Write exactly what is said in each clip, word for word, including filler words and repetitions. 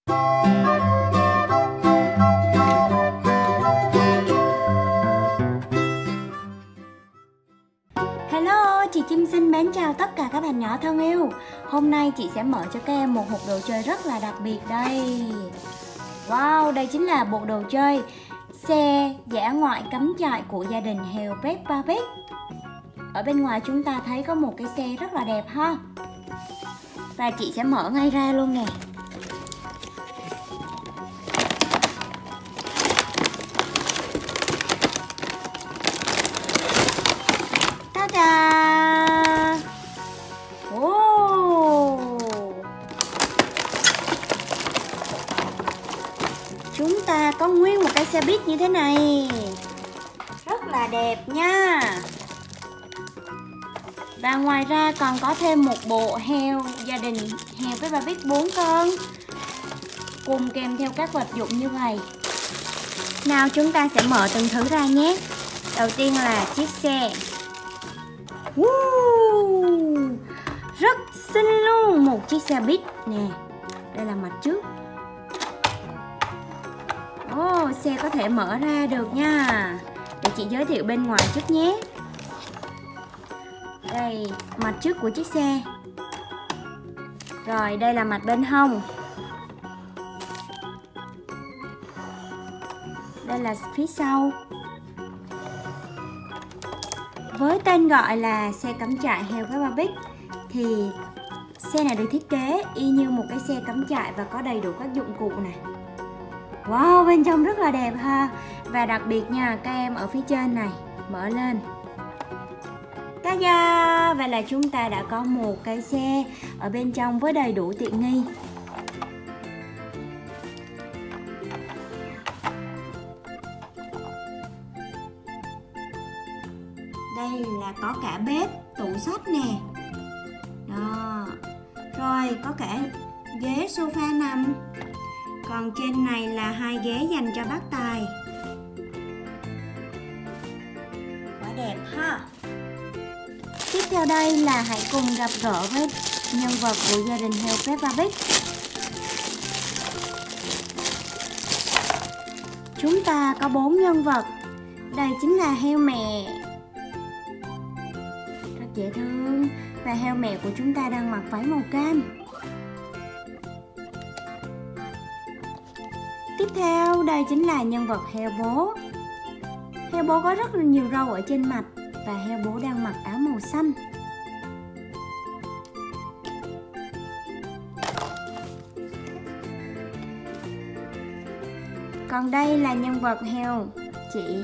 Hello, chị Kim xin mến chào tất cả các bạn nhỏ thân yêu. Hôm nay chị sẽ mở cho các em một hộp đồ chơi rất là đặc biệt đây. Wow, đây chính là bộ đồ chơi xe dã ngoại cắm trại của gia đình heo Peppa Pig. Ở bên ngoài chúng ta thấy có một cái xe rất là đẹp ha. Và chị sẽ mở ngay ra luôn nè. Ta-da! Oh! Chúng ta có nguyên một cái xe buýt như thế này. Rất là đẹp nha. Và ngoài ra còn có thêm một bộ heo gia đình heo Peppa Pig bốn con, cùng kèm theo các vật dụng như vậy. Nào chúng ta sẽ mở từng thứ ra nhé. Đầu tiên là chiếc xe. Uh, rất xinh luôn, một chiếc xe buýt nè. Đây là mặt trước. Oh, xe có thể mở ra được nha. Để chị giới thiệu bên ngoài trước nhé. Đây, mặt trước của chiếc xe. Rồi, đây là mặt bên hông. Đây là phía sau. Với tên gọi là xe cắm trại heo Peppa Pig thì xe này được thiết kế y như một cái xe cắm trại và có đầy đủ các dụng cụ này. Wow, bên trong rất là đẹp ha. Và đặc biệt nha, các em ở phía trên này, mở lên. Ta-da! Vậy là chúng ta đã có một cái xe ở bên trong với đầy đủ tiện nghi. Đây là có cả bếp, tủ sách nè. Đó. Rồi có cả ghế sofa nằm. Còn trên này là hai ghế dành cho bác tài. Quá đẹp ha. Tiếp theo đây là hãy cùng gặp gỡ với nhân vật của gia đình heo Peppa Pig. Chúng ta có bốn nhân vật. Đây chính là heo mẹ, rất dễ thương. Và heo mẹ của chúng ta đang mặc váy màu cam. Tiếp theo đây chính là nhân vật heo bố. Heo bố có rất là nhiều râu ở trên mặt. Và heo bố đang mặc áo màu xanh. Còn đây là nhân vật heo chị,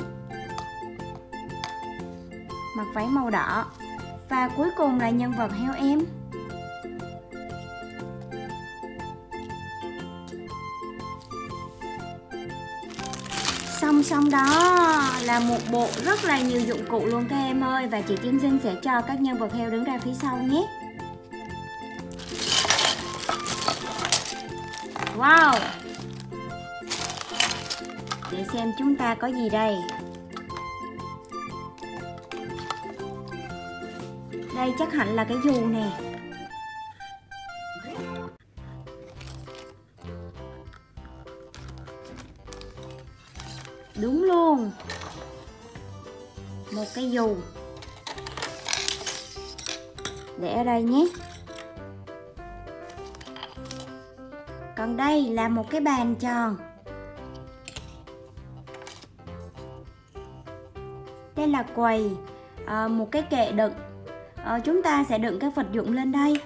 mặc váy màu đỏ. Và cuối cùng là nhân vật heo em. Song song đó là một bộ rất là nhiều dụng cụ luôn các em ơi. Và chị Kim Sinh sẽ cho các nhân vật heo đứng ra phía sau nhé. Wow! Để xem chúng ta có gì đây. Đây chắc hẳn là cái dù nè. Đúng luôn, một cái dù. Để ở đây nhé. Còn đây là một cái bàn tròn. Đây là quầy, à, một cái kệ đựng. à, Chúng ta sẽ đựng các vật dụng lên đây.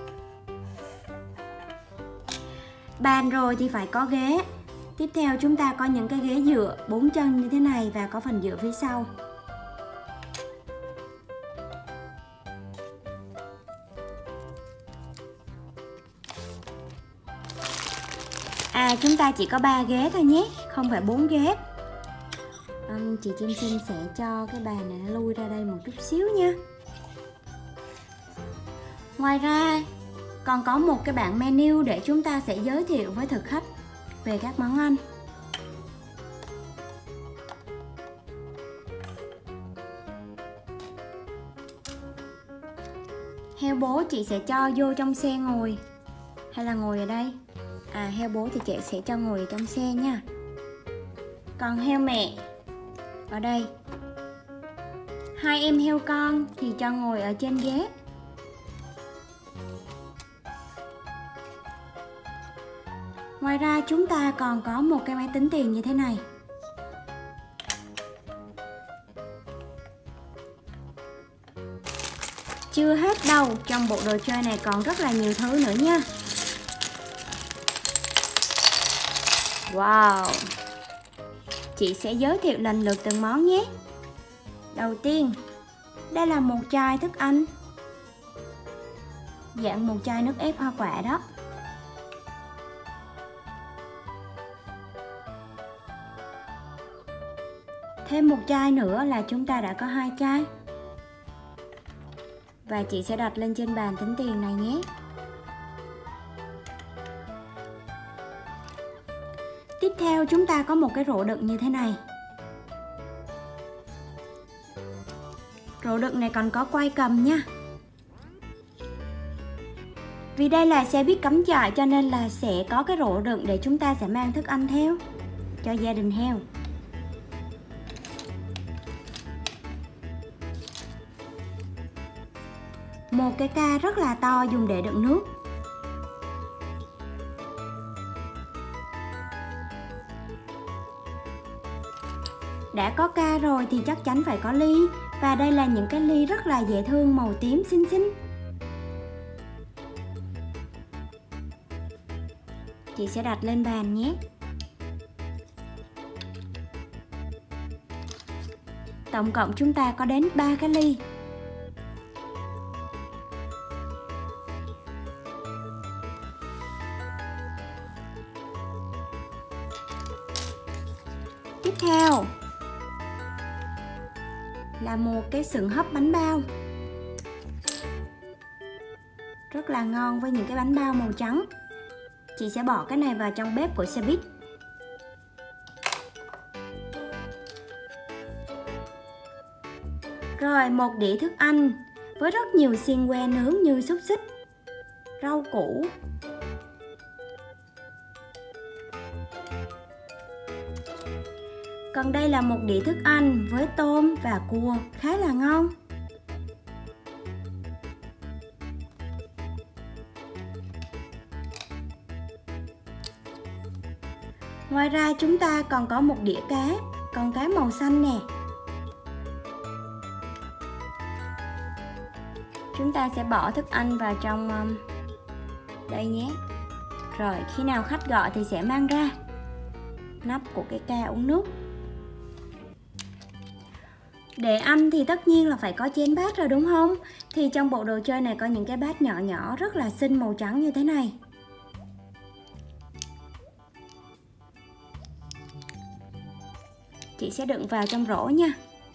Bàn rồi thì phải có ghế. Tiếp theo chúng ta có những cái ghế dựa bốn chân như thế này và có phần dựa phía sau. À, chúng ta chỉ có ba ghế thôi nhé, không phải bốn ghế. Um, chị Kim Sinh sẽ cho cái bàn này nó lui ra đây một chút xíu nha. Ngoài ra còn có một cái bảng menu để chúng ta sẽ giới thiệu với thực khách về các món ăn. Heo bố chị sẽ cho vô trong xe ngồi hay là ngồi ở đây? À, heo bố thì chị sẽ cho ngồi trong xe nha. Còn heo mẹ ở đây. Hai em heo con thì cho ngồi ở trên ghế. Ngoài ra chúng ta còn có một cái máy tính tiền như thế này. Chưa hết đâu, trong bộ đồ chơi này còn rất là nhiều thứ nữa nha. Wow! Chị sẽ giới thiệu lần lượt từng món nhé. Đầu tiên, đây là một chai thức ăn, dạng một chai nước ép hoa quả đó. Thêm một chai nữa là chúng ta đã có hai chai. Và chị sẽ đặt lên trên bàn tính tiền này nhé. Tiếp theo chúng ta có một cái rổ đựng như thế này. Rổ đựng này còn có quai cầm nha. Vì đây là xe buýt cắm trại cho nên là sẽ có cái rổ đựng để chúng ta sẽ mang thức ăn theo cho gia đình heo. Một cái ca rất là to dùng để đựng nước. Đã có ca rồi thì chắc chắn phải có ly. Và đây là những cái ly rất là dễ thương, màu tím xinh xinh. Chị sẽ đặt lên bàn nhé. Tổng cộng chúng ta có đến ba cái ly. Tiếp theo là một cái sừng hấp bánh bao. Rất là ngon với những cái bánh bao màu trắng. Chị sẽ bỏ cái này vào trong bếp của xe buýt. Rồi một đĩa thức ăn với rất nhiều xiên que nướng như xúc xích, rau củ, còn đây là một đĩa thức ăn với tôm và cua khá là ngon. Ngoài ra chúng ta còn có một đĩa cá, con cá màu xanh nè. Chúng ta sẽ bỏ thức ăn vào trong um, đây nhé. Rồi khi nào khách gọi thì sẽ mang ra. Nắp của cái ca uống nước. Để ăn thì tất nhiên là phải có chén bát rồi đúng không? Thì trong bộ đồ chơi này có những cái bát nhỏ nhỏ rất là xinh màu trắng như thế này. Chị sẽ đựng vào trong rổ nha.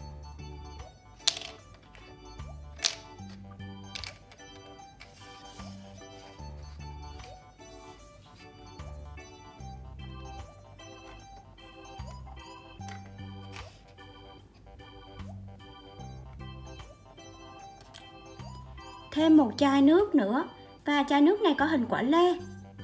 Thêm một chai nước nữa. Và chai nước này có hình quả lê.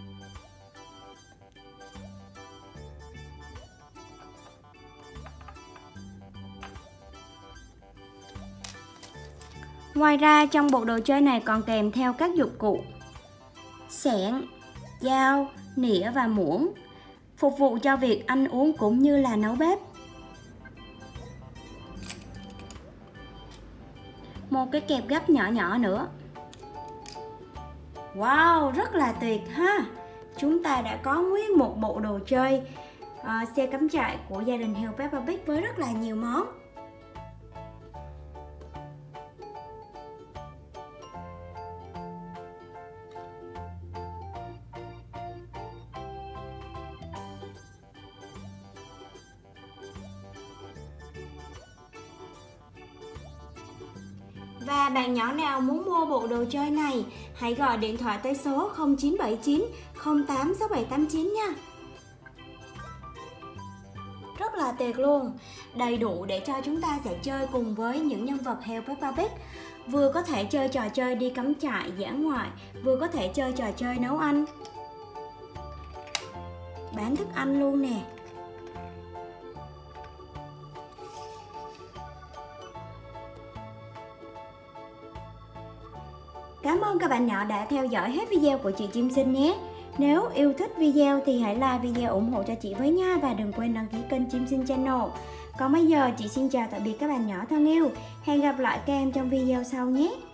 Ngoài ra trong bộ đồ chơi này còn kèm theo các dụng cụ xẻng, dao, nĩa và muỗng, phục vụ cho việc ăn uống cũng như là nấu bếp. Một cái kẹp gấp nhỏ nhỏ nữa. Wow, rất là tuyệt ha. Chúng ta đã có nguyên một bộ đồ chơi uh, xe cắm trại của gia đình heo Peppa Pig với rất là nhiều món. Và bạn nhỏ nào muốn mua bộ đồ chơi này, hãy gọi điện thoại tới số không chín bảy chín không tám sáu bảy tám chín nha. Rất là tuyệt luôn, đầy đủ để cho chúng ta sẽ chơi cùng với những nhân vật heo Peppa Pig. Vừa có thể chơi trò chơi đi cắm trại dã ngoại, vừa có thể chơi trò chơi nấu ăn. bán thức ăn luôn nè. Cảm ơn các bạn nhỏ đã theo dõi hết video của chị Chim Xin nhé. Nếu yêu thích video thì hãy like video ủng hộ cho chị với nha, và đừng quên đăng ký kênh Chim Xin Channel. Còn bây giờ chị xin chào tạm biệt các bạn nhỏ thân yêu. Hẹn gặp lại các em trong video sau nhé.